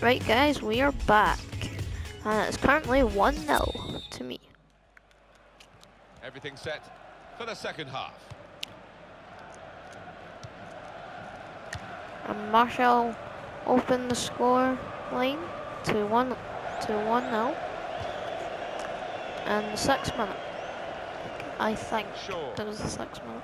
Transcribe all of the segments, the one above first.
Right guys, we are back. And it's currently 1-0 to me. Everything set for the second half. And Marshall opened the score line to 1-0. And the 6th minute. I think it was the 6th minute.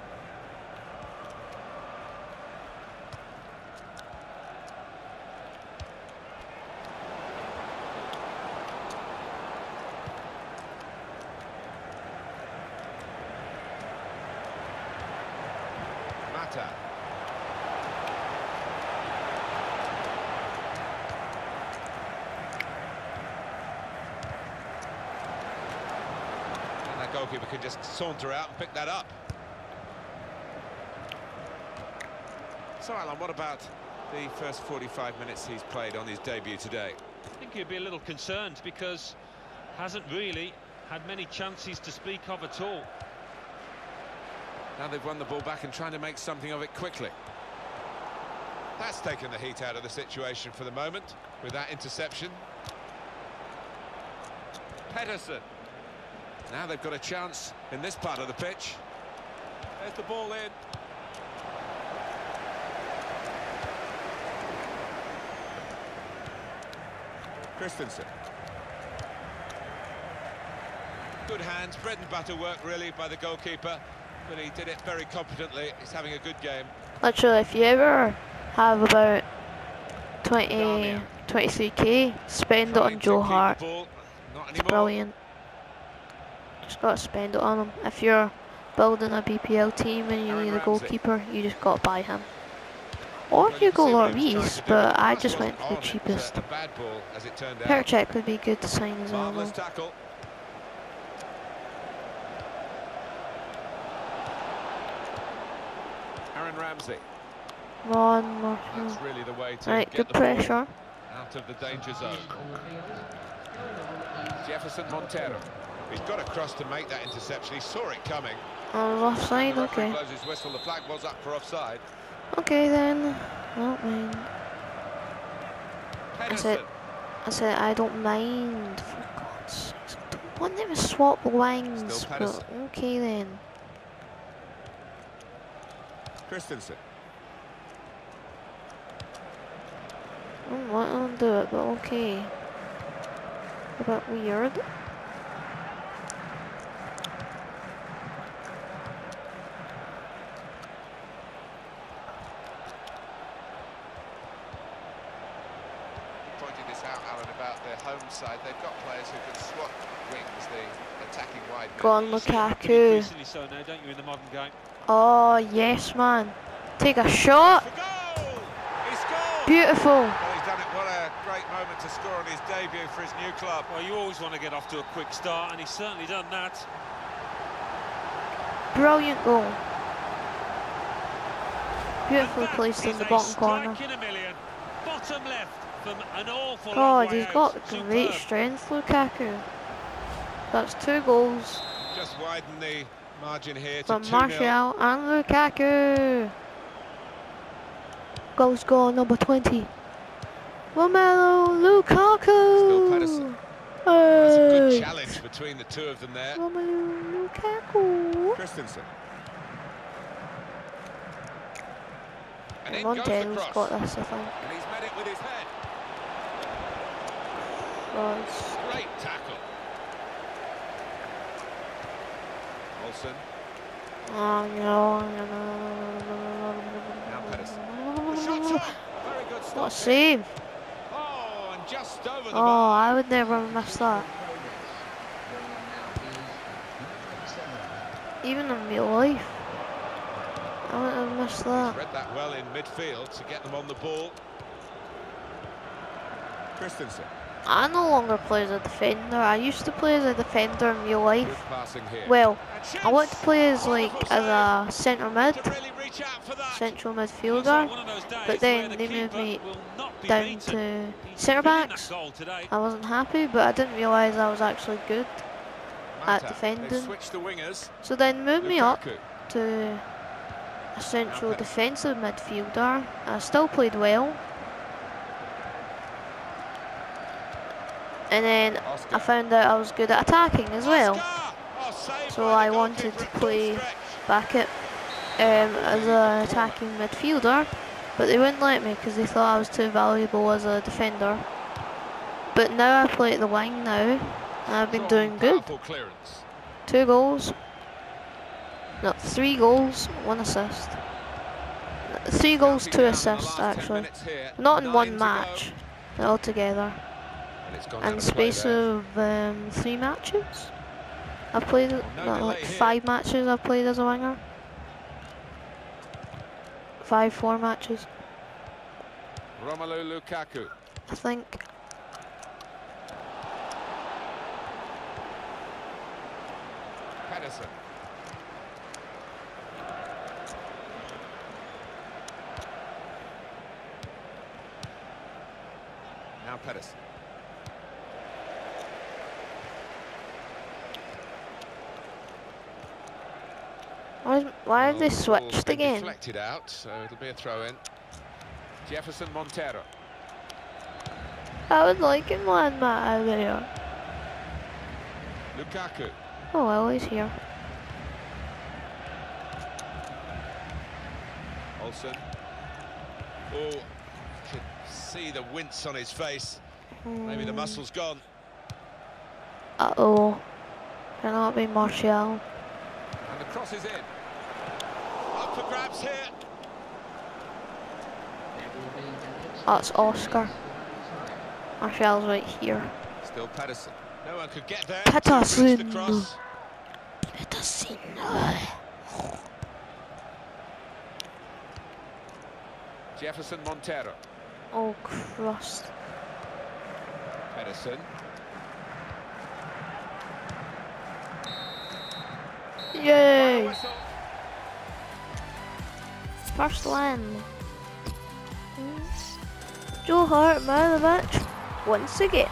And that goalkeeper can just saunter out and pick that up. So Alan, what about the first 45 minutes he's played on his debut today? I think he'd be a little concerned because hasn't really had many chances to speak of at all. Now they've won the ball back and trying to make something of it quickly. That's taken the heat out of the situation for the moment with that interception. Pedersen. Now they've got a chance in this part of the pitch. There's the ball in. Christensen. Good hands, bread and butter work really by the goalkeeper, but he did it very competently. He's having a good game. Literally, if you ever have about 23k, spend it on Joe Hart. It's brilliant. Just got to spend it on him. If you're building a BPL team and you need a goalkeeper, you just got to buy him. Or you go Lloris, but I just went for the cheapest. Perchek would be good to sign as well. Ramsey. Ron Marshall. That's really the way to right, get good the pressure. Out of the danger zone. Jefferson Montero. He's got across to make that interception. He saw it coming. Offside, okay. Blows his whistle. The flag was up for offside. Okay then. I don't mind. I said I don't mind. For God's sakes, I don't want them to swap wings. But okay then. Christensen. I don't want to do it, but okay. A bit weird. Pointing this out, Alan, about their home side. They've got players who can swap wings, the attacking wide. Go on, Lukaku. So now, don't you, in the modern game? Oh yes, man! Take a shot. Beautiful. Well, he's done it. What a great moment to score on his debut for his new club. Well, you always want to get off to a quick start, and he's certainly done that. Brilliant goal. Beautifully placed in the bottom corner. Bottom left from an awful God, he's got great strength, Lukaku. That's 2 goals. Just widen the margin here to from Martial and Lukaku. Goals goal number 20. Romelu Lukaku. Still Pedersen. That's a good challenge between the two of them there. Romelu Lukaku. Christensen. And Montero's got this, I think. And he's met it with his head. God. Great tackle. Olsen. Oh no. Now Pedersen. The shot's up. Very good stop. What a save. Oh, and just over the Oh, bar. I would never miss that. Even in real life. I wouldn't have missed that. He's read that well in midfield to get them on the ball. Christensen. I no longer play as a defender. I used to play as a defender in real life. Well, I want to play as a centre mid, central midfielder, but then they moved me down to centre backs. I wasn't happy, but I didn't realise I was actually good at defending. So then moved me up to a central defensive midfielder. I still played well. And then I found out I was good at attacking as well. So I wanted to play back at as an attacking midfielder, but they wouldn't let me because they thought I was too valuable as a defender. But now I play at the wing now, and I've been doing good. 2 goals. No, 3 goals, 1 assist. 3 goals, 2 assists actually. Not in one match, altogether. In the space of 3 matches. I've played, like 5 matches I've played as a winger. 4 matches. Romelu Lukaku. I think. Pedersen. Now Pedersen. Why have they switched again? Deflected out, so it'll be a throw in. Jefferson Montero. I would like him one out there. Lukaku. Oh well, he's here. Olsen. Oh, you can see the wince on his face. Maybe the muscle's gone. Uh-oh. Cannot be Martial. And the cross is in. Up for grabs here. That's Oscar. Martial's right here. Still Pedersen. No one could get there. Pedersen. Pedersen. Jefferson Montero. Oh, crust. Pedersen. Yay! First win. Joe Hart, man of the match, once again.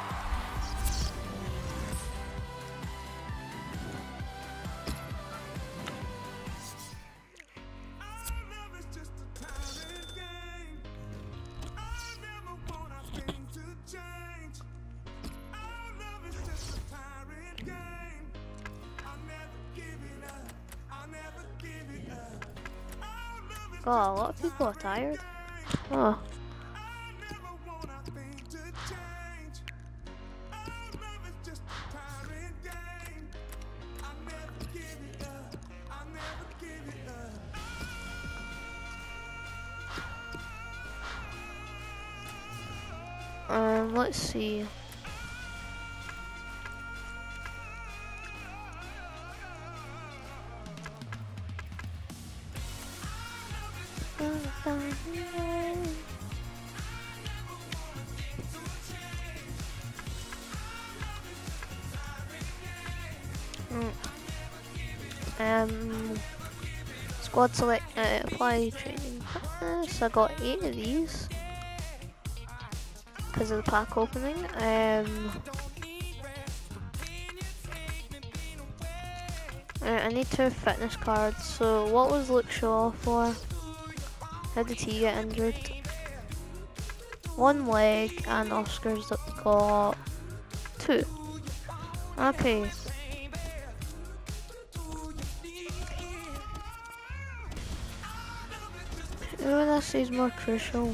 God, a lot of people are tired. Oh. Let's see. Squad select, apply training fitness. I got 8 of these because of the pack opening. I need 2 fitness cards. So what was Luke Shaw for? How did he get injured? 1 leg, and Oscar's got 2. Okay. Who this is more crucial?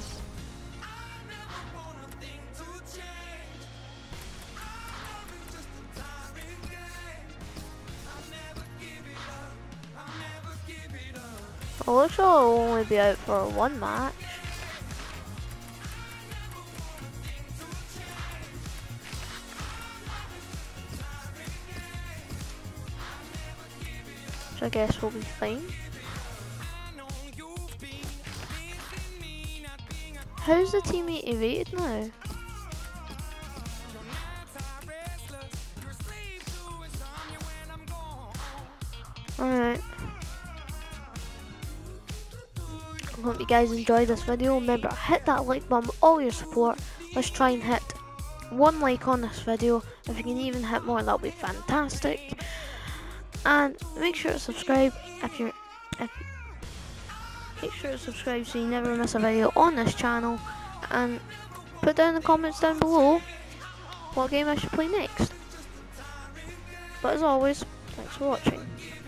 I wish I'll only be out for 1 match. Which I guess will be fine. How's the teammate evaded now? Alright. I hope you guys enjoyed this video. Remember, hit that like button, all your support. Let's try and hit 1 like on this video. If you can even hit more, that'll be fantastic. And make sure to subscribe make sure to subscribe so you never miss a video on this channel, and put down the comments down below what game I should play next. But as always, thanks for watching.